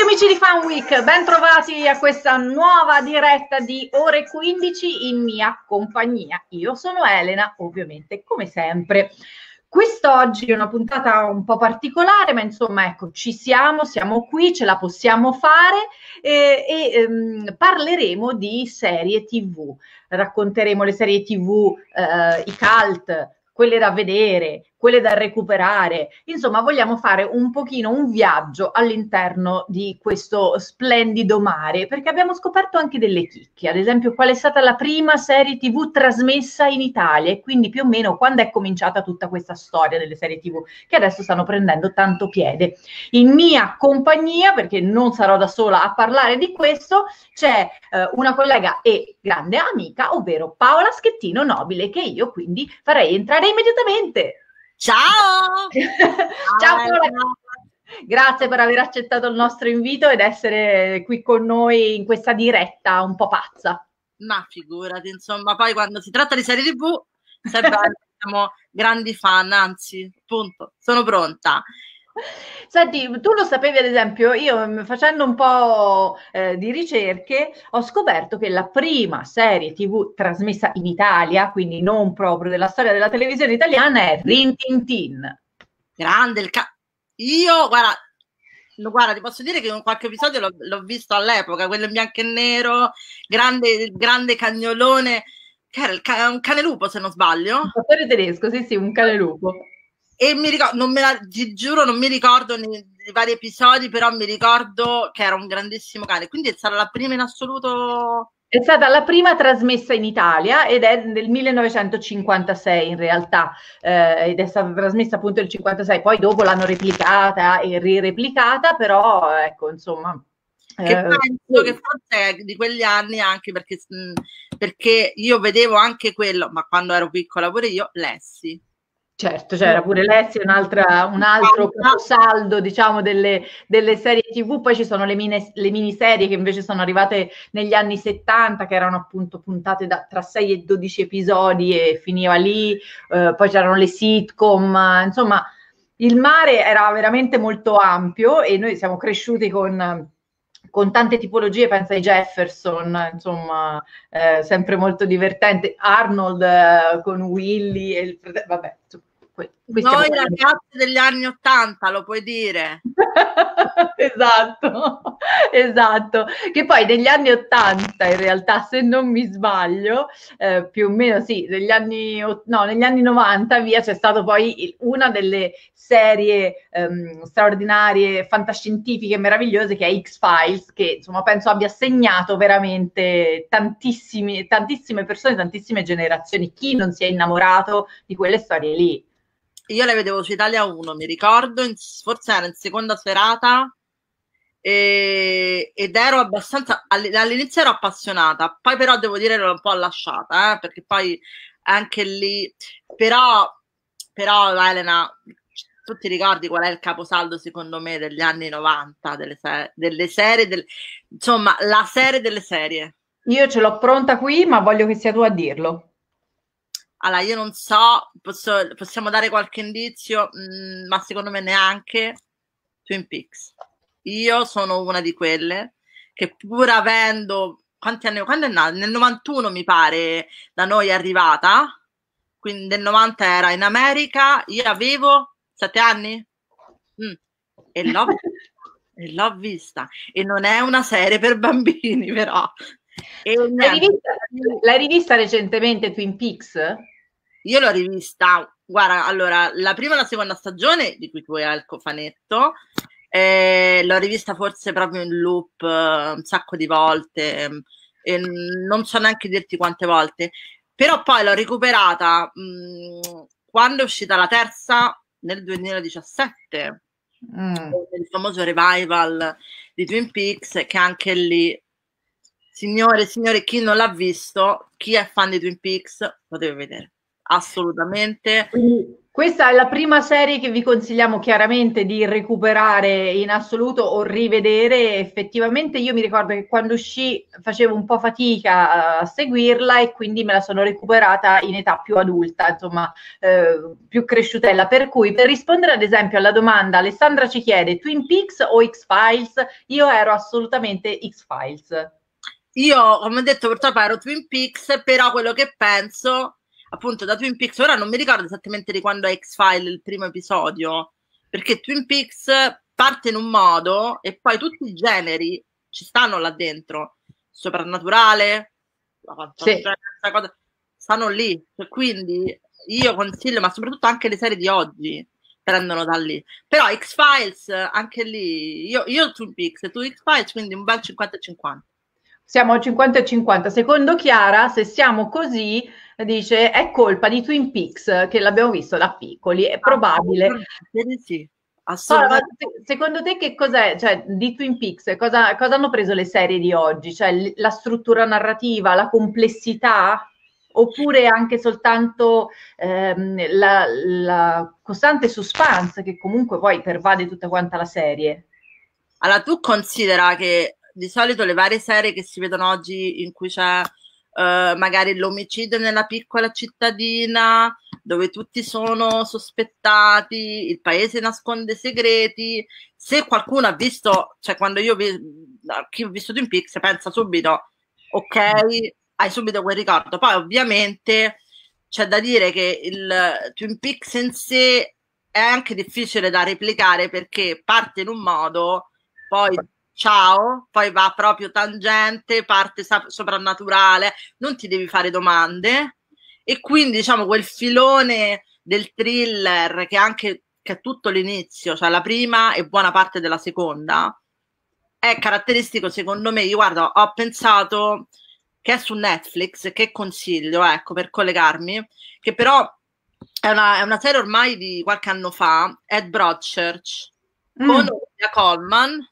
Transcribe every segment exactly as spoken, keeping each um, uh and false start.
Amici di Fan Week, ben trovati a questa nuova diretta di ore quindici in mia compagnia. Io sono Elena, ovviamente, come sempre. Quest'oggi è una puntata un po' particolare, ma insomma, ecco, ci siamo, siamo qui, ce la possiamo fare eh, e ehm, parleremo di serie tivù. Racconteremo le serie tivù, eh, i cult, quelle da vedere, quelle da recuperare. Insomma, vogliamo fare un pochino un viaggio all'interno di questo splendido mare, perché abbiamo scoperto anche delle chicche. Ad esempio, qual è stata la prima serie tivù trasmessa in Italia e quindi più o meno quando è cominciata tutta questa storia delle serie tivù che adesso stanno prendendo tanto piede. In mia compagnia, perché non sarò da sola a parlare di questo, c'è eh, una collega e grande amica, ovvero Paola Schettino Nobile, che io quindi farei entrare immediatamente. Ciao! Ciao Paola, grazie per aver accettato il nostro invito ed essere qui con noi in questa diretta un po' pazza. Ma figurati, insomma, poi quando si tratta di serie tivù, siamo grandi fan, anzi, appunto, sono pronta. Senti, tu lo sapevi ad esempio, io facendo un po' eh, di ricerche ho scoperto che la prima serie tivù trasmessa in Italia, quindi non proprio della storia della televisione italiana, è Rin Tin Tin. Grande il ca... Io, guarda, guarda, ti posso dire che in qualche episodio l'ho, l'ho visto all'epoca, quello in bianco e nero, grande, grande cagnolone, che era il ca... un cane lupo se non sbaglio. Un fattore tedesco, sì sì, un cane lupo. E mi ricordo, non me la, ti giuro, non mi ricordo nei, nei vari episodi, però mi ricordo che era un grandissimo cane, quindi è stata la prima in assoluto. È stata la prima trasmessa in Italia ed è del millenovecentocinquantasei in realtà, eh, ed è stata trasmessa appunto nel cinquantasei, poi dopo l'hanno replicata e rireplicata, però ecco insomma. Che Eh, penso che forse è di quegli anni anche perché, mh, perché io vedevo anche quello, ma quando ero piccola pure io, Lessi. Certo, c'era pure Lessi, un'altra, un altro caposaldo, diciamo, delle, delle serie tivù. Poi ci sono le, mine, le miniserie che invece sono arrivate negli anni settanta, che erano appunto puntate da, tra sei e dodici episodi e finiva lì. Eh, poi c'erano le sitcom, insomma, il mare era veramente molto ampio e noi siamo cresciuti con, con tante tipologie, pensa ai Jefferson, insomma, eh, sempre molto divertente. Arnold eh, con Willy e il fratello, vabbè, insomma. Noi ragazzi degli anni ottanta, lo puoi dire. Esatto, esatto. Che poi negli anni ottanta, in realtà, se non mi sbaglio, eh, più o meno sì, negli anni, no, negli anni novanta, via, c'è stato poi una delle serie ehm, straordinarie, fantascientifiche, meravigliose, che è X-Files, che insomma penso abbia segnato veramente tantissimi, tantissime persone, tantissime generazioni. Chi non si è innamorato di quelle storie lì? Io le vedevo su Italia uno, mi ricordo, in, forse era in seconda serata e, ed ero abbastanza, all'inizio ero appassionata, poi però devo dire ero un po' lasciata, eh, perché poi anche lì, però, però Elena, tu ti ricordi qual è il caposaldo secondo me degli anni novanta, delle, se delle serie, del, insomma la serie delle serie. Io ce l'ho pronta qui, ma voglio che sia tu a dirlo. Allora, io non so, posso, possiamo dare qualche indizio, mh, ma secondo me neanche Twin Peaks. Io sono una di quelle che pur avendo, quanti anni, quando è nato? Nel novantuno mi pare da noi è arrivata, quindi nel novanta era in America, io avevo sette anni mm. e l'ho e l'ho vista. E non è una serie per bambini, però. L'hai rivista, l'hai rivista recentemente Twin Peaks? Io l'ho rivista, guarda, allora, la prima e la seconda stagione, di cui tu hai il cofanetto, eh, l'ho rivista forse proprio in loop eh, un sacco di volte, e non so neanche dirti quante volte, però poi l'ho recuperata mh, quando è uscita la terza nel duemiladiciassette, mm. il famoso revival di Twin Peaks, che anche lì, signore e signori, chi non l'ha visto, chi è fan di Twin Peaks, lo deve vedere. Assolutamente. Quindi Questa è la prima serie che vi consigliamo chiaramente di recuperare in assoluto o rivedere. Effettivamente io mi ricordo che quando uscì facevo un po' fatica a seguirla e quindi me la sono recuperata in età più adulta, insomma, eh, più cresciutella. Per cui, per rispondere ad esempio alla domanda, Alessandra ci chiede Twin Peaks o X-Files? Io ero assolutamente X-Files. Io, come ho detto, purtroppo ero Twin Peaks, però quello che penso, appunto, da Twin Peaks, ora non mi ricordo esattamente di quando è X-File il primo episodio, perché Twin Peaks parte in un modo e poi tutti i generi ci stanno là dentro, soprannaturale, la fantascienza, Sì. cosa, stanno lì, quindi io consiglio, ma soprattutto anche le serie di oggi prendono da lì, però X-Files, anche lì, io, io Twin Peaks e tu X-Files, quindi un bel cinquanta e cinquanta. Siamo al cinquanta e cinquanta. Secondo Chiara, se siamo così, dice, è colpa di Twin Peaks, che l'abbiamo visto da piccoli, è probabile. Assolutamente sì, Paola, ma assolutamente. se- secondo te che cos'è, cioè, di Twin Peaks, cosa, cosa hanno preso le serie di oggi? Cioè, l- la struttura narrativa, la complessità? Oppure anche soltanto ehm, la, la costante suspense che comunque poi pervade tutta quanta la serie? Allora, tu considera che di solito le varie serie che si vedono oggi in cui c'è eh, magari l'omicidio nella piccola cittadina, dove tutti sono sospettati, il paese nasconde segreti, se qualcuno ha visto, cioè quando io vi, chi ho visto Twin Peaks pensa subito, ok, hai subito quel ricordo. Poi ovviamente c'è da dire che il Twin Peaks in sé è anche difficile da replicare perché parte in un modo, poi ciao, poi va proprio tangente, parte soprannaturale, non ti devi fare domande e quindi diciamo quel filone del thriller che anche che è tutto l'inizio, cioè la prima e buona parte della seconda, è caratteristico secondo me. Io guarda, ho pensato che è su Netflix, che consiglio, ecco, per collegarmi, che però è una, è una serie ormai di qualche anno fa, Ed Broadchurch, con Mm. Olivia Colman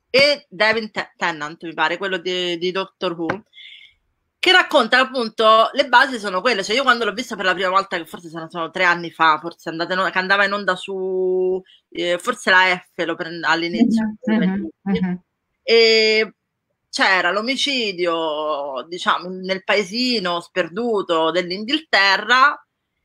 e David Tennant, mi pare, quello di, di Doctor Who, che racconta appunto, le basi sono quelle, cioè io quando l'ho vista per la prima volta, che forse sono, sono tre anni fa, forse andate, che andava in onda su, eh, forse la F lo prend- all'inizio, Mhm, mhm. e c'era l'omicidio, diciamo, nel paesino sperduto dell'Inghilterra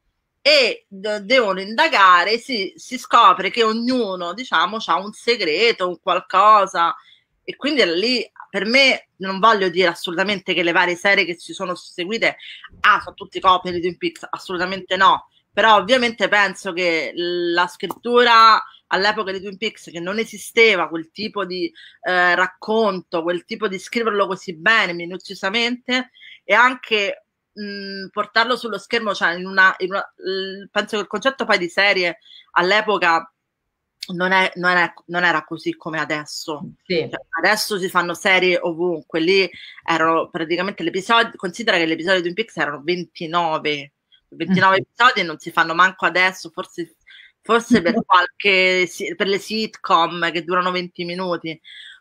e devono indagare, si, si scopre che ognuno, diciamo, ha un segreto, un qualcosa, e quindi lì, per me, non voglio dire assolutamente che le varie serie che si sono seguite, ah, sono tutti copie di Twin Peaks, assolutamente no, però ovviamente penso che la scrittura all'epoca di Twin Peaks, che non esisteva quel tipo di eh, racconto, quel tipo di scriverlo così bene, minuziosamente, e anche mh, portarlo sullo schermo, cioè in una, in una l- penso che il concetto poi di serie all'epoca non, è, non, è, non era così come adesso. Sì. Cioè, adesso si fanno serie ovunque, lì erano praticamente l'episodio, considera che gli episodi di Twin Peaks erano ventinove, ventinove Mm. episodi e non si fanno manco adesso, forse, forse per qualche, per le sitcom che durano venti minuti.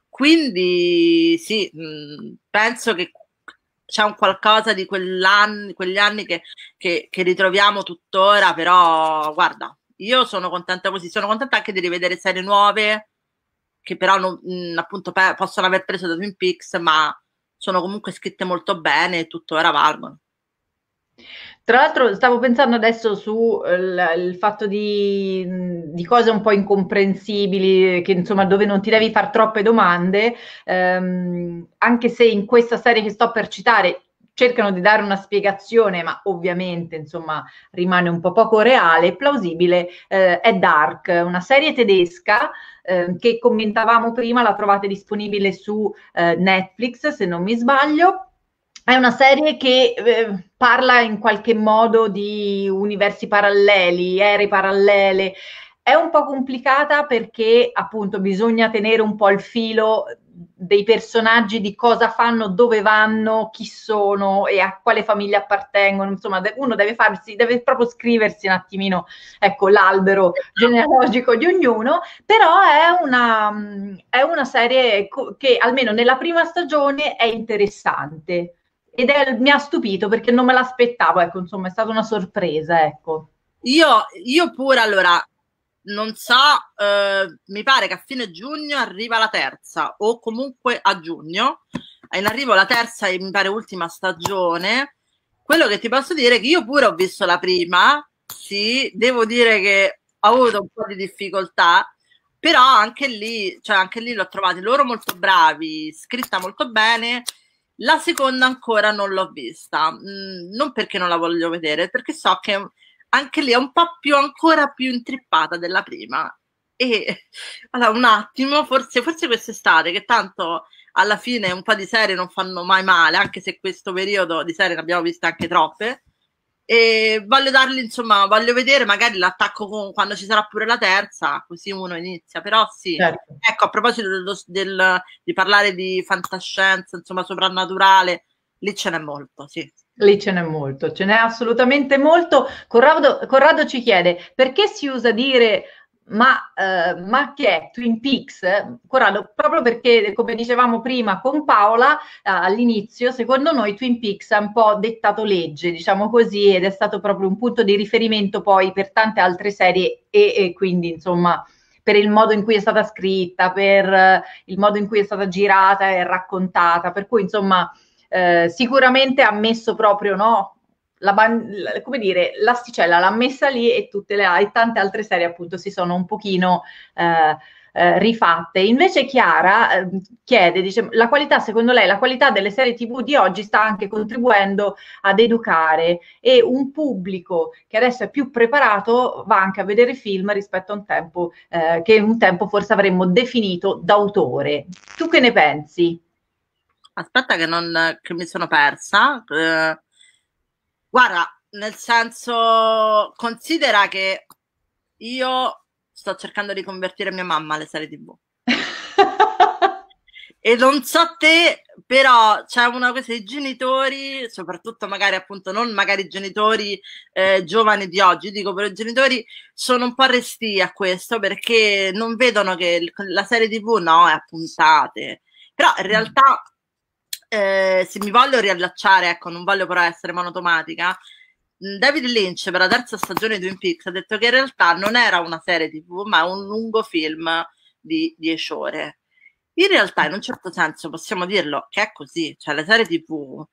Quindi sì, mh, penso che c'è un qualcosa di quell'anno, quegli anni che, che, che ritroviamo tuttora, però guarda, io sono contenta così, sono contenta anche di rivedere serie nuove che però non, mh, appunto pe- possono aver preso da Twin Peaks, ma sono comunque scritte molto bene e tuttora valgono. Tra l'altro stavo pensando adesso su eh, il, il fatto di, di cose un po' incomprensibili, che insomma dove non ti devi fare troppe domande, ehm, anche se in questa serie che sto per citare cercano di dare una spiegazione, ma ovviamente insomma rimane un po' poco reale e plausibile, eh, è Dark, una serie tedesca eh, che commentavamo prima, la trovate disponibile su eh, Netflix se non mi sbaglio. È una serie che eh, parla in qualche modo di universi paralleli, ere parallele. È un po' complicata perché appunto bisogna tenere un po' il filo dei personaggi, di cosa fanno, dove vanno, chi sono e a quale famiglia appartengono. Insomma, uno deve farsi, deve proprio scriversi un attimino, ecco, l'albero genealogico di ognuno, però è una, è una serie che almeno nella prima stagione è interessante. Ed è, mi ha stupito perché non me l'aspettavo, ecco, insomma, è stata una sorpresa, ecco. Io, io pure, allora, non so, eh, mi pare che a fine giugno arriva la terza, o comunque a giugno, è in arrivo la terza e mi pare ultima stagione. Quello che ti posso dire è che io pure ho visto la prima, sì, devo dire che ho avuto un po' di difficoltà, però anche lì, cioè anche lì l'ho trovati loro molto bravi, scritta molto bene. La seconda ancora non l'ho vista, mm, non perché non la voglio vedere, perché so che anche lì è un po' più, ancora più intrippata della prima. E allora, un attimo, forse, forse quest'estate, che tanto alla fine un po' di serie non fanno mai male, anche se questo periodo di serie ne abbiamo viste anche troppe. E voglio dargli, insomma, voglio vedere magari l'attacco con, quando ci sarà pure la terza, così uno inizia. Però sì, Certo. ecco, a proposito del, del, di parlare di fantascienza, insomma, soprannaturale, lì ce n'è molto, sì. Lì ce n'è molto, ce n'è assolutamente molto. Corrado, Corrado ci chiede perché si usa dire ma, eh, ma che è Twin Peaks? Corrado, proprio perché, come dicevamo prima con Paola eh, all'inizio, secondo noi Twin Peaks ha un po' dettato legge, diciamo così, ed è stato proprio un punto di riferimento poi per tante altre serie e, e quindi insomma per il modo in cui è stata scritta, per eh, il modo in cui è stata girata e raccontata, per cui insomma eh, sicuramente ha messo proprio, no, la, la, come dire, l'asticella l'ha messa lì e tutte le e tante altre serie appunto si sono un pochino eh, eh, rifatte. Invece Chiara eh, chiede, dice, la qualità, secondo lei, la qualità delle serie tivù di oggi sta anche contribuendo ad educare e un pubblico che adesso è più preparato va anche a vedere film rispetto a un tempo eh, che un tempo forse avremmo definito d'autore. Tu che ne pensi? Aspetta che, non, che mi sono persa. Eh, guarda, nel senso, considera che io sto cercando di convertire mia mamma alle serie tivù. E non so te, però c'è una cosa dei genitori, soprattutto magari appunto non magari genitori eh, giovani di oggi, dico però i genitori sono un po' restii a questo perché non vedono che la serie tivù no, è a puntate. Però in realtà eh, se mi voglio riallacciare, ecco, non voglio però essere monotomatica, David Lynch per la terza stagione di Twin Peaks ha detto che in realtà non era una serie tivù ma un lungo film di dieci ore. In realtà in un certo senso possiamo dirlo che è così, cioè le serie tivù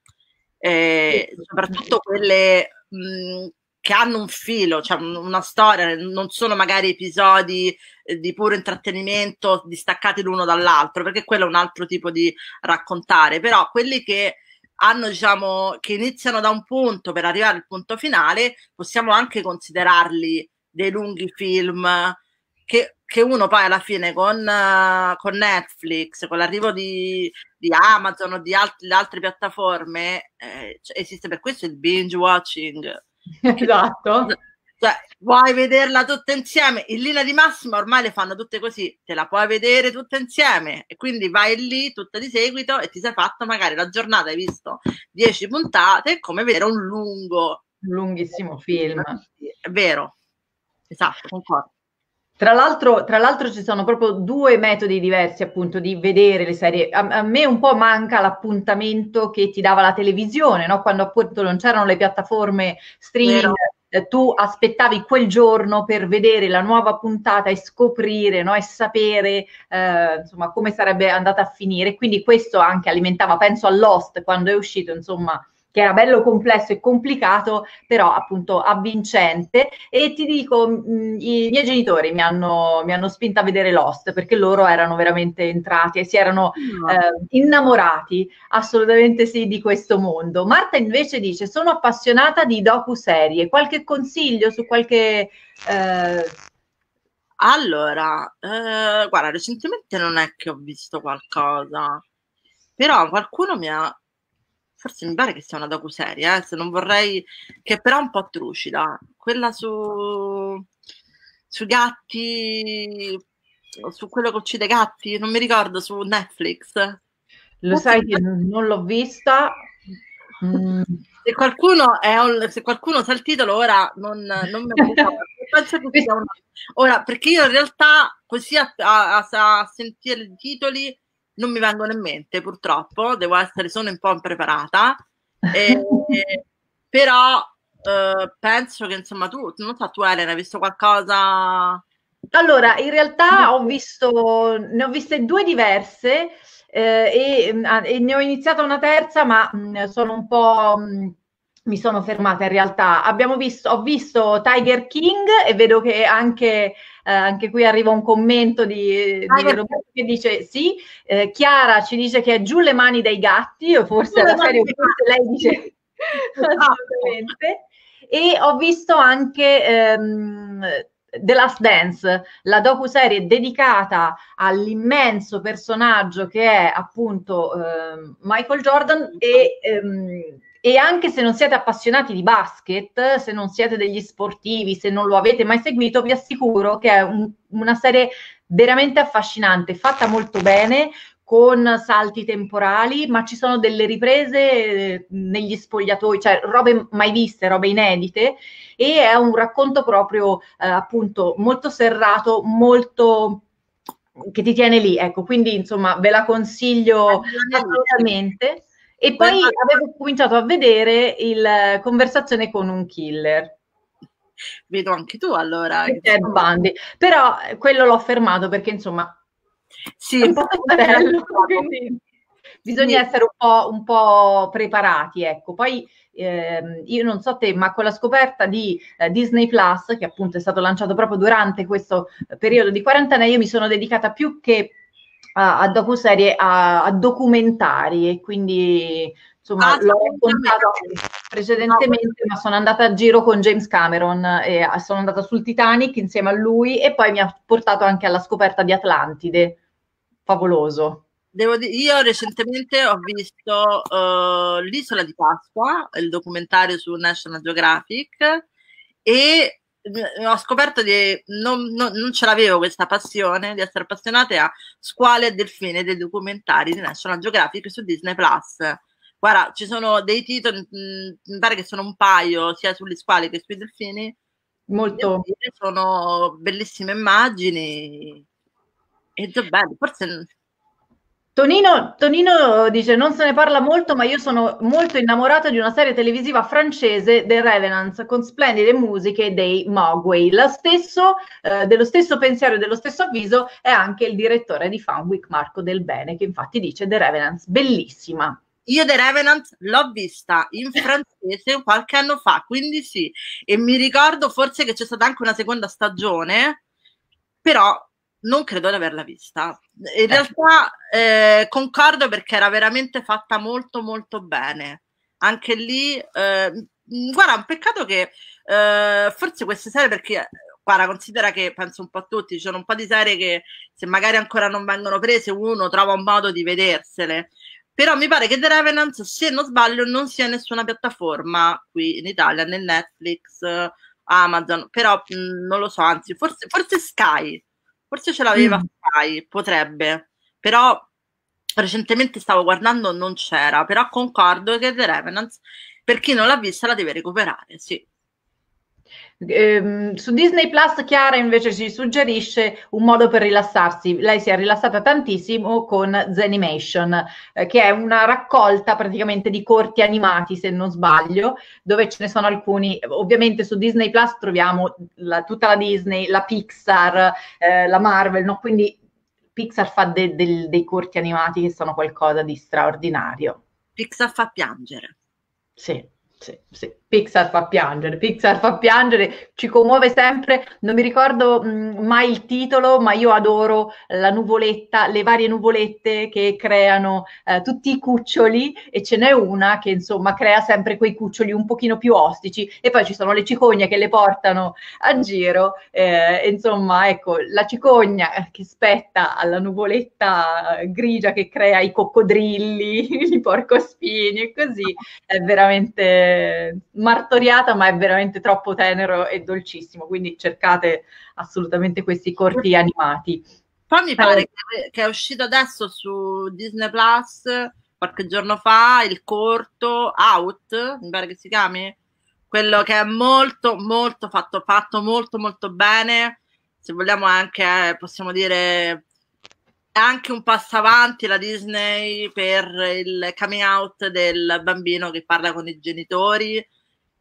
eh, soprattutto quelle mh, che hanno un filo, cioè una storia, non sono magari episodi eh, di puro intrattenimento distaccati l'uno dall'altro, perché quello è un altro tipo di raccontare, però quelli che hanno, diciamo, che iniziano da un punto per arrivare al punto finale, possiamo anche considerarli dei lunghi film che, che uno poi alla fine con, uh, con Netflix, con l'arrivo di, di Amazon o di alt- altre piattaforme, eh, cioè, esiste per questo il binge watching. Esatto. Cioè, vuoi vederla tutta insieme? In linea di massima ormai le fanno tutte così, te la puoi vedere tutta insieme e quindi vai lì tutta di seguito e ti sei fatto magari la giornata, hai visto dieci puntate, come vedere un lungo lunghissimo film. È vero, esatto, concordo. Tra l'altro, tra l'altro ci sono proprio due metodi diversi appunto di vedere le serie. A, a me un po' manca l'appuntamento che ti dava la televisione, no? Quando appunto non c'erano le piattaforme streaming, eh, tu aspettavi quel giorno per vedere la nuova puntata e scoprire, no? E sapere eh, insomma come sarebbe andata a finire. Quindi questo anche alimentava, penso a Lost quando è uscito, insomma, che era bello complesso e complicato, però appunto avvincente. E ti dico, mh, i miei genitori mi hanno, mi hanno spinta a vedere Lost perché loro erano veramente entrati e si erano No. eh, innamorati assolutamente sì di questo mondo. Marta invece dice: sono appassionata di docuserie, qualche consiglio su qualche eh... Allora, eh, guarda, recentemente non è che ho visto qualcosa, però qualcuno mi ha, forse mi pare che sia una docuserie, eh, se non vorrei, che però è un po' trucida, quella su sui gatti, su quello che uccide gatti, non mi ricordo, su Netflix. Lo sai che non l'ho vista. Mm. Se qualcuno è un, se qualcuno sa il titolo ora non, non me lo ricordo. Penso che sia una... Ora, perché io in realtà così a, a, a sentire i titoli non mi vengono in mente, purtroppo, devo essere, sono un po' impreparata, eh, però uh, penso che insomma tu, non so, tu Elena, hai visto qualcosa? Allora, in realtà ho visto, ne ho viste due diverse eh, e, mh, ah, e ne ho iniziata una terza, ma mh, sono un po', mh, mi sono fermata in realtà. Abbiamo visto, ho visto Tiger King e vedo che anche, eh, anche qui arriva un commento di, di Tiger Roberto che dice sì, eh, Chiara ci dice che è giù le mani dai gatti, o forse è la serie, o forse lei dice assolutamente. E ho visto anche ehm, The Last Dance, la docuserie dedicata all'immenso personaggio che è appunto ehm, Michael Jordan e, ehm, e anche se non siete appassionati di basket, se non siete degli sportivi, se non lo avete mai seguito, vi assicuro che è un- una serie veramente affascinante, fatta molto bene, con salti temporali, ma ci sono delle riprese eh, negli spogliatoi, cioè robe mai viste, robe inedite, e è un racconto proprio eh, appunto molto serrato, molto che ti tiene lì, ecco, quindi insomma ve la consiglio nella mia lista. assolutamente. E poi Quella- avevo cominciato a vedere il Conversazione con un killer Vedo anche tu allora. di Ted Bundy, però eh, quello l'ho fermato perché insomma è un Sì, po' tosterello, quindi bisogna sì, essere un po', un po' preparati, ecco. Poi ehm, io non so te, ma con la scoperta di eh, Disney Plus, che appunto è stato lanciato proprio durante questo periodo di quarantena, io mi sono dedicata più che a, a docuserie a, a documentari e quindi insomma l'ho raccontato assolutamente. No, precedentemente, ma sono andata a giro con James Cameron e sono andata sul Titanic insieme a lui e poi mi ha portato anche alla scoperta di Atlantide. Favoloso. devo dire, io recentemente ho visto uh, L'isola di Pasqua, il documentario su National Geographic, e eh, ho scoperto di non, non, non ce l'avevo questa passione di essere appassionata a squali e delfini dei documentari di National Geographic su Disney Plus. Guarda, ci sono dei titoli, mh, mi pare che sono un paio, sia sugli squali che sui delfini. Devo Molto. dire, sono bellissime immagini e già bello. Forse Tonino, Tonino dice non se ne parla molto, ma io sono molto innamorata di una serie televisiva francese, The Revenants, con splendide musiche dei Mogwai. Lo stesso, eh, dello stesso pensiero e dello stesso avviso è anche il direttore di Fanwick, Marco Del Bene, che infatti dice The Revenants, bellissima. io The Revenant l'ho vista in francese qualche anno fa, quindi sì, e mi ricordo forse che c'è stata anche una seconda stagione, però non credo di averla vista. In Eh. realtà eh, concordo perché era veramente fatta molto molto bene. Anche lì, eh, guarda, un peccato che eh, forse queste serie, perché guarda, considera che penso un po' a tutti, ci sono un po' di serie che se magari ancora non vengono prese, uno trova un modo di vedersele. Però mi pare che The Revenant, se non sbaglio, non sia nessuna piattaforma qui in Italia, né Netflix, Amazon, però mh, non lo so, anzi, forse, forse Sky, forse ce l'aveva Mm. Sky, potrebbe, però recentemente stavo guardando, non c'era, però concordo che The Revenant, per chi non l'ha vista, la deve recuperare, sì. Ehm, su Disney Plus Chiara invece ci suggerisce un modo per rilassarsi. Lei si è rilassata tantissimo con Zenimation, eh, che è una raccolta praticamente di corti animati, se non sbaglio, dove ce ne sono alcuni. Ovviamente su Disney Plus troviamo la- tutta la Disney, la Pixar, eh, la Marvel, no? Quindi Pixar fa de- del- dei corti animati che sono qualcosa di straordinario. Pixar fa piangere. Sì, sì, sì. Pixar fa piangere, Pixar fa piangere, ci commuove sempre. Non mi ricordo mh, mai il titolo, ma io adoro la nuvoletta, le varie nuvolette che creano eh, tutti i cuccioli e ce n'è una che insomma crea sempre quei cuccioli un pochino più ostici e poi ci sono le cicogne che le portano a giro. Eh, e insomma, ecco, la cicogna eh, che spetta alla nuvoletta grigia che crea i coccodrilli, i porcospini e così è veramente martoriata, ma è veramente troppo tenero e dolcissimo. Quindi cercate assolutamente questi corti animati. Poi mi pare Eh, che, che è uscito adesso su Disney Plus qualche giorno fa il corto Out, mi pare che si chiami, quello che è molto molto fatto, fatto molto molto bene. Se vogliamo anche, eh, possiamo dire, è anche un passo avanti la Disney per il coming out del bambino che parla con i genitori.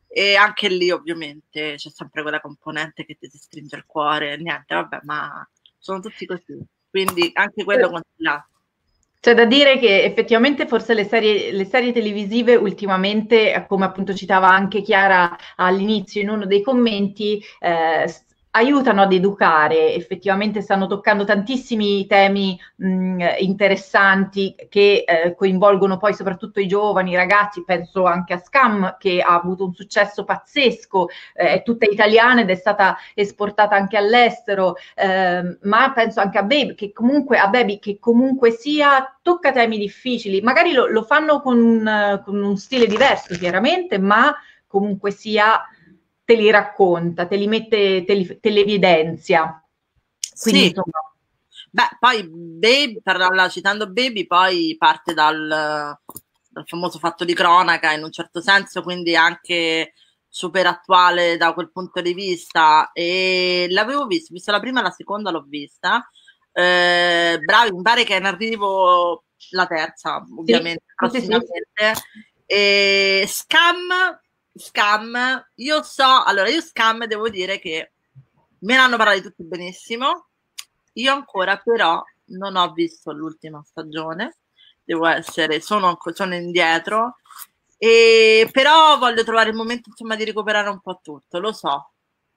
e anche lì ovviamente c'è sempre quella componente che ti si stringe il cuore, niente, vabbè, ma sono tutti così, quindi anche quello consigliato. C'è da dire che effettivamente forse le serie, le serie televisive ultimamente, come appunto citava anche Chiara all'inizio in uno dei commenti, eh, aiutano ad educare, effettivamente stanno toccando tantissimi temi mh, interessanti che eh, coinvolgono poi soprattutto i giovani, i ragazzi, penso anche a Scam che ha avuto un successo pazzesco, eh, è tutta italiana ed è stata esportata anche all'estero, eh, ma penso anche a Baby che comunque, a Baby, che comunque sia tocca temi difficili, magari lo, lo fanno con un, con un stile diverso chiaramente, ma comunque sia te li racconta, te li mette, te li, te li evidenzia. Quindi, sì, insomma... Beh, poi Baby, parlando, citando Baby, poi parte dal, dal famoso fatto di cronaca in un certo senso, quindi anche super attuale da quel punto di vista. E l'avevo visto, visto la prima, la seconda l'ho vista. Eh, bravi, mi pare che è in arrivo la terza, ovviamente, sì, prossimamente. Sì, sì. E Scam, Scam, io so, allora io Scam devo dire che me ne hanno parlato tutti benissimo. Io ancora però non ho visto l'ultima stagione, devo essere, sono, sono indietro, e però voglio trovare il momento insomma di recuperare un po' tutto, lo so.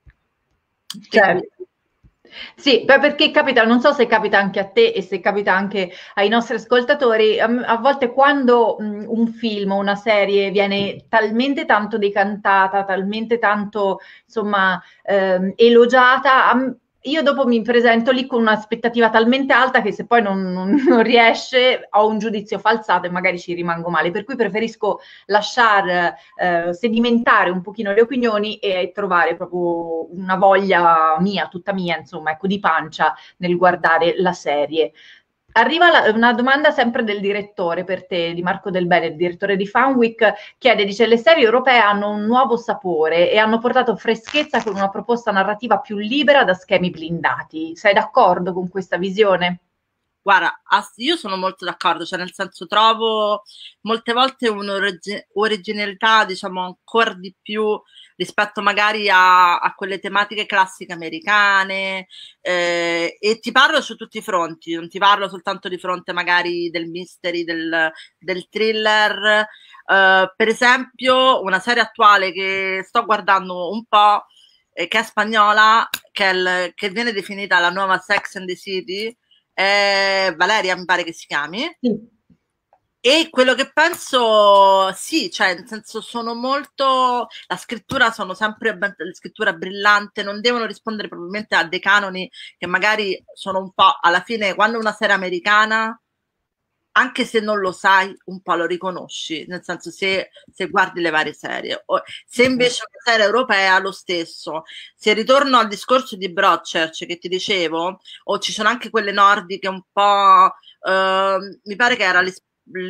Certo. Sì, beh, perché capita, non so se capita anche a te e se capita anche ai nostri ascoltatori, a, a volte quando mh, un film o una serie viene talmente tanto decantata, talmente tanto, insomma, ehm, elogiata, a, io dopo mi presento lì con un'aspettativa talmente alta che se poi non, non, non riesce ho un giudizio falsato e magari ci rimango male, per cui preferisco lasciare eh, sedimentare un pochino le opinioni e trovare proprio una voglia mia, tutta mia, insomma, ecco, di pancia nel guardare la serie. Arriva la, una domanda sempre del direttore per te, di Marco Del Bene, il direttore di Fanwick, chiede, dice, le serie europee hanno un nuovo sapore e hanno portato freschezza con una proposta narrativa più libera da schemi blindati. Sei d'accordo con questa visione? Guarda, io sono molto d'accordo, cioè nel senso trovo molte volte un'originalità, diciamo, ancora di più rispetto magari a, a quelle tematiche classiche americane, eh, e ti parlo su tutti i fronti, non ti parlo soltanto di fronte magari del mystery, del, del thriller. Eh, per esempio una serie attuale che sto guardando un po', eh, che è spagnola, che, è il, che viene definita la nuova Sex and the City, eh, Valeria mi pare che si chiami, Sì. e quello che penso, sì, cioè nel senso sono molto, la scrittura sono sempre, la scrittura brillante, non devono rispondere probabilmente a dei canoni che magari sono un po', alla fine quando una serie americana, anche se non lo sai, un po' lo riconosci, nel senso se, se guardi le varie serie. Se invece una serie europea, lo stesso. Se ritorno al discorso di Broadchurch che ti dicevo, o ci sono anche quelle nordiche un po', eh, mi pare che era l'is-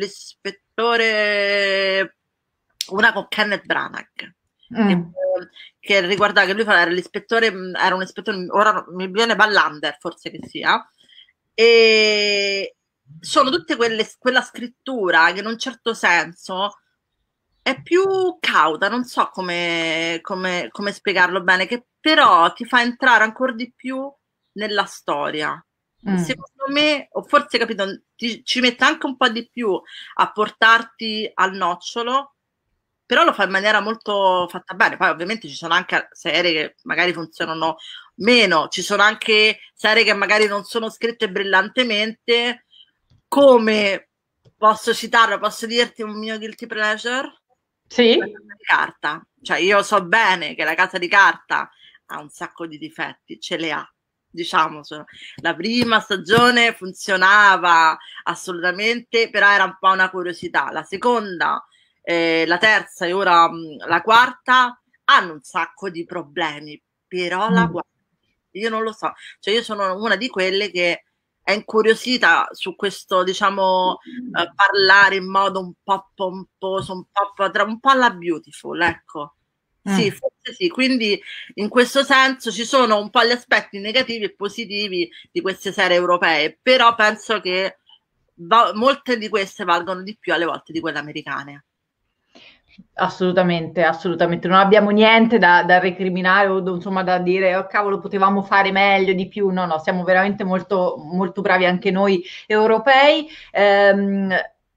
l'ispettore, una con Kenneth Branagh, che, Mm. che riguardava, che lui era l'ispettore, era un ispettore, ora mi viene Ballander, forse che sia, e sono tutte quelle, quella scrittura che in un certo senso è più cauta, non so come, come, come spiegarlo bene, che però ti fa entrare ancora di più nella storia. Mm. Secondo me, o forse capito, ti, ci mette anche un po' di più a portarti al nocciolo, però lo fa in maniera molto fatta bene. Poi ovviamente ci sono anche serie che magari funzionano meno, ci sono anche serie che magari non sono scritte brillantemente, come posso citarlo, posso dirti un mio guilty pleasure? Sì. La Casa di Carta. Cioè io so bene che La Casa di Carta ha un sacco di difetti, ce le ha. Diciamo, la prima stagione funzionava assolutamente, però era un po' una curiosità. La seconda, eh, la terza e ora mh, la quarta hanno un sacco di problemi, però la guardi. Io non lo so, cioè io sono una di quelle che è incuriosita su questo, diciamo, eh, parlare in modo un po' pomposo, un po', un po' alla Beautiful, ecco. Sì, Mm. forse sì, quindi in questo senso ci sono un po' gli aspetti negativi e positivi di queste serie europee, però penso che va- molte di queste valgono di più alle volte di quelle americane. Assolutamente, assolutamente. Non abbiamo niente da, da recriminare o do- insomma da dire, oh, cavolo, potevamo fare meglio di più. No, no, siamo veramente molto, molto bravi anche noi europei. Ehm,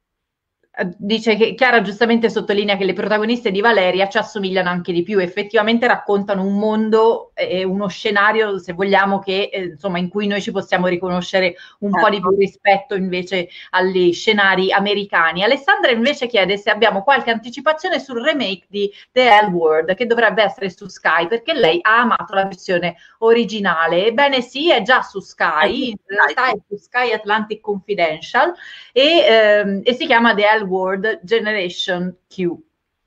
Dice che Chiara giustamente sottolinea che le protagoniste di Valeria ci assomigliano anche di più, effettivamente raccontano un mondo e uno scenario, se vogliamo, che eh, insomma in cui noi ci possiamo riconoscere un po' di Ecco. più rispetto invece agli scenari americani. Alessandra invece chiede se abbiamo qualche anticipazione sul remake di The L Word che dovrebbe essere su Sky, perché lei ha amato la versione originale. Ebbene sì, è già su Sky, in realtà è su Sky Atlantic Confidential e, ehm, e si chiama The L Word Generation Q.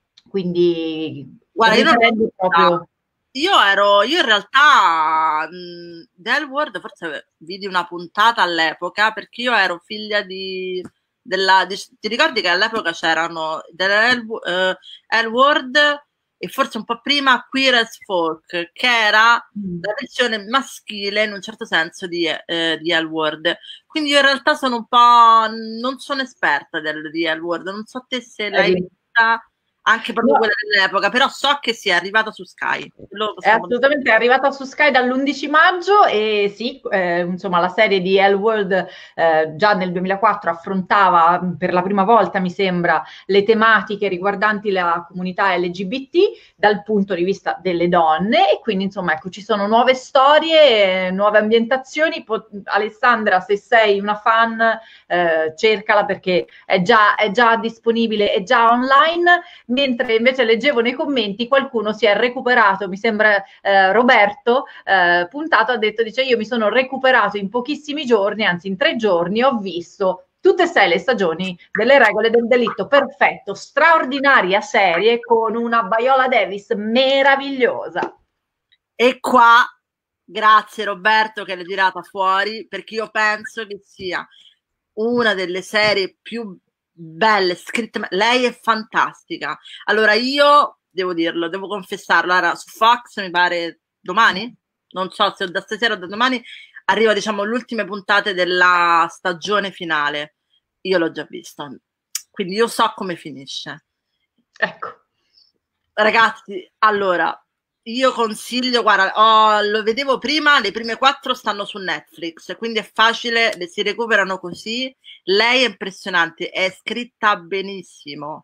Quindi Guarda, io non riprende proprio. Io ero, io in realtà mh, Del World forse vidi una puntata all'epoca perché io ero figlia di, della, di- ti ricordi che all'epoca c'erano Del uh, World e forse un po' prima Queer as Folk, che era Mm. la versione maschile in un certo senso di, eh, di L Word. Quindi io in realtà sono un po', non sono esperta del, di L Word, non so te se l'hai Vedi? vista anche proprio No, quella dell'epoca, però so che sia arrivata su Sky. Quello è possiamo dire. assolutamente arrivata su Sky dall'undici maggio e sì, eh, insomma, la serie di L World eh, già nel duemilaquattro affrontava mh, per la prima volta, mi sembra, le tematiche riguardanti la comunità L G B T dal punto di vista delle donne e quindi insomma ecco ci sono nuove storie, eh, nuove ambientazioni. Po- Alessandra, se sei una fan, eh, cercala perché è già, è già disponibile, è già online, mentre invece leggevo nei commenti qualcuno si è recuperato, mi sembra eh, Roberto eh, Puntato ha detto, dice io mi sono recuperato in pochissimi giorni, anzi in tre giorni ho visto tutte e sei le stagioni delle regole del delitto, perfetto, straordinaria serie con una Viola Davis meravigliosa. E qua, grazie Roberto che l'hai tirata fuori, perché io penso che sia una delle serie più belle scritte. Lei è fantastica. Allora io devo dirlo, devo confessarlo, allora, su Fox mi pare domani, non so se da stasera o da domani arriva diciamo l'ultima puntata della stagione finale. Io l'ho già vista, quindi io so come finisce. Ecco. Ragazzi, allora, io consiglio, guarda, oh, lo vedevo prima, le prime quattro stanno su Netflix, quindi è facile, le si recuperano così. Lei è impressionante, è scritta benissimo.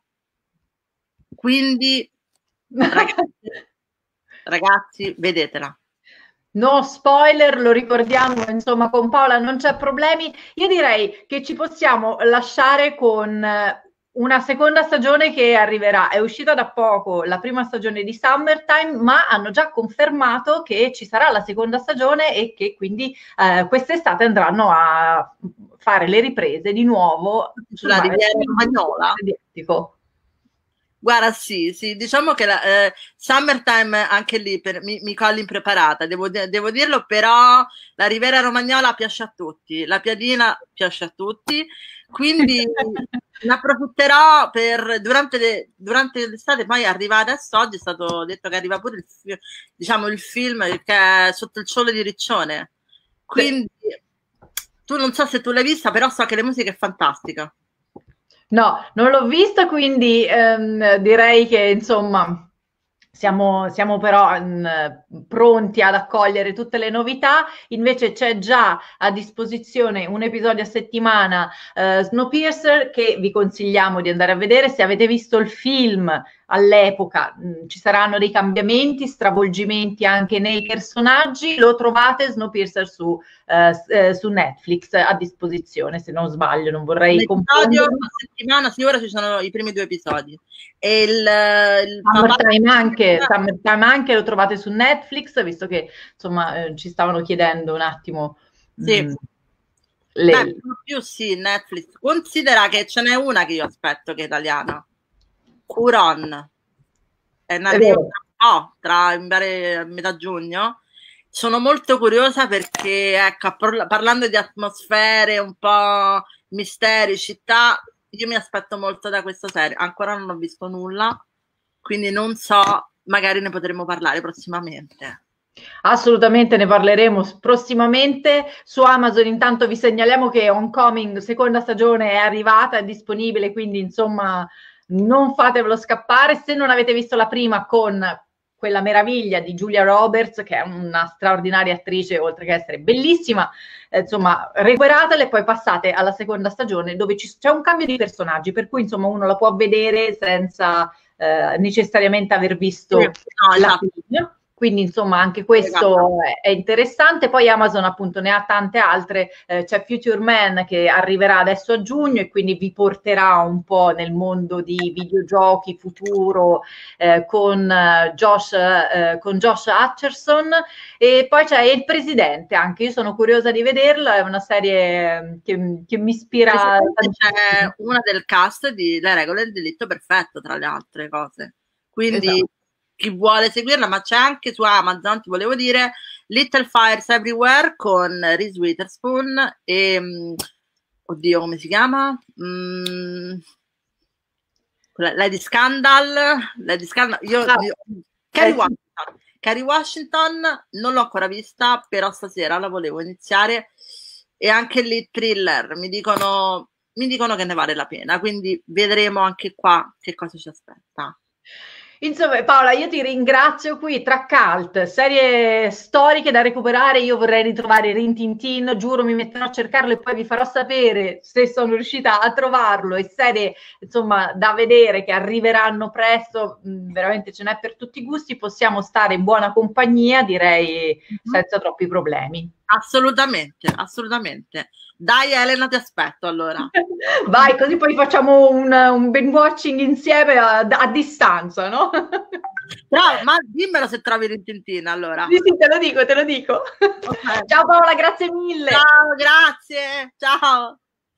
Quindi, ragazzi, ragazzi, vedetela. No spoiler, lo ricordiamo, insomma, con Paola non c'è problemi. Io direi che ci possiamo lasciare con eh, una seconda stagione che arriverà. È uscita da poco la prima stagione di Summertime, ma hanno già confermato che ci sarà la seconda stagione e che quindi eh, quest'estate andranno a fare le riprese di nuovo sul La mare Riviera Romagnola. Adriatico. Guarda, sì, sì, diciamo che la, eh, Summertime anche lì per, mi, mi cogli impreparata, devo, devo dirlo, però la Riviera Romagnola piace a tutti, la piadina piace a tutti, quindi ne approfitterò per durante, le, durante l'estate, poi arriva adesso, oggi è stato detto che arriva pure il, diciamo, il film che è Sotto il sole di Riccione, quindi tu non so se tu l'hai vista, però so che la musica è fantastica. No, non l'ho vista, quindi ehm, direi che insomma siamo, siamo però mh, pronti ad accogliere tutte le novità. Invece c'è già a disposizione un episodio a settimana, eh, Snowpiercer, che vi consigliamo di andare a vedere. Se avete visto il film all'epoca, mh, ci saranno dei cambiamenti, stravolgimenti anche nei personaggi. Lo trovate Snowpiercer su, eh, eh, su Netflix a disposizione, se non sbaglio, non Un vorrei episodio confondermi. a settimana, sì, ora ci sono i primi due episodi. E il, il papà Summertime anche, Summertime anche lo trovate su Netflix, visto che insomma eh, ci stavano chiedendo un attimo sì. mh, Beh, le... per lo più sì, Netflix. Considera che ce n'è una che io aspetto che è italiana. Curon. È in È arrivo vero. tra, oh, tra in vari- a metà giugno. Sono molto curiosa perché, ecco, par- parlando di atmosfere, un po' misteri, città, io mi aspetto molto da questa serie. Ancora non ho visto nulla, quindi non so, magari ne potremo parlare prossimamente. Assolutamente ne parleremo prossimamente su Amazon. Intanto vi segnaliamo che Homecoming seconda stagione è arrivata, è disponibile, quindi insomma non fatevelo scappare. Se non avete visto la prima con quella meraviglia di Julia Roberts, che è una straordinaria attrice, oltre che essere bellissima, eh, insomma, recuperatela e poi passate alla seconda stagione, dove c'è un cambio di personaggi, per cui insomma uno la può vedere senza eh, necessariamente aver visto sì, no, la esatto. film. Quindi insomma anche questo è, è interessante. Poi Amazon appunto ne ha tante altre, eh, c'è Future Man che arriverà adesso a giugno e quindi vi porterà un po' nel mondo di videogiochi futuro, eh, con, eh, Josh, eh, con Josh Hutcherson, e poi c'è Il Presidente, anche io sono curiosa di vederla, è una serie che, che mi ispira tantissimo. C'è una del cast di Le regole del delitto perfetto, tra le altre cose, quindi esatto. Chi vuole seguirla, ma c'è anche su Amazon, ti volevo dire, Little Fires Everywhere con Reese Witherspoon e oddio come si chiama? Mm, Lady Scandal, Lady Scandal io, ah, io Kerry eh, Washington Kerry Washington non l'ho ancora vista, però stasera la volevo iniziare, e anche lì thriller, mi dicono, mi dicono che ne vale la pena, quindi vedremo anche qua che cosa ci aspetta. Insomma, Paola, io ti ringrazio. Qui tra cult, serie storiche da recuperare, io vorrei ritrovare Rin Tin Tin, giuro mi metterò a cercarlo e poi vi farò sapere se sono riuscita a trovarlo, e serie insomma da vedere che arriveranno presto, mh, veramente ce n'è per tutti i gusti, possiamo stare in buona compagnia, direi, mm-hmm. senza troppi problemi. Assolutamente, assolutamente. Dai Elena, ti aspetto allora. Vai, così poi facciamo un, un binge watching insieme a, a distanza, no? Però, ma dimmelo se trovi Rin Tin Tin allora. Sì, sì, te lo dico, te lo dico. Okay. Ciao Paola, grazie mille. Ciao, grazie. Ciao.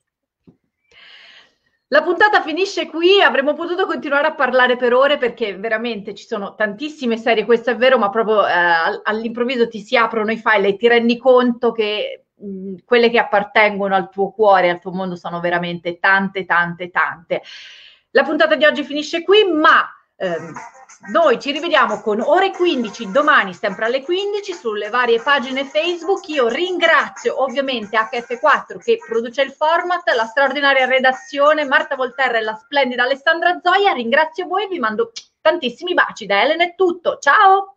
La puntata finisce qui, avremmo potuto continuare a parlare per ore perché veramente ci sono tantissime serie, questo è vero, ma proprio eh, all'improvviso ti si aprono i file e ti rendi conto che mh, quelle che appartengono al tuo cuore, al tuo mondo sono veramente tante, tante, tante. La puntata di oggi finisce qui, ma ehm, noi ci rivediamo con Ore quindici domani, sempre alle quindici, sulle varie pagine Facebook. Io ringrazio ovviamente acca effe quattro che produce il format, la straordinaria redazione, Marta Volterra e la splendida Alessandra Zoia. Ringrazio voi, vi mando tantissimi baci. Da Elena è tutto, ciao!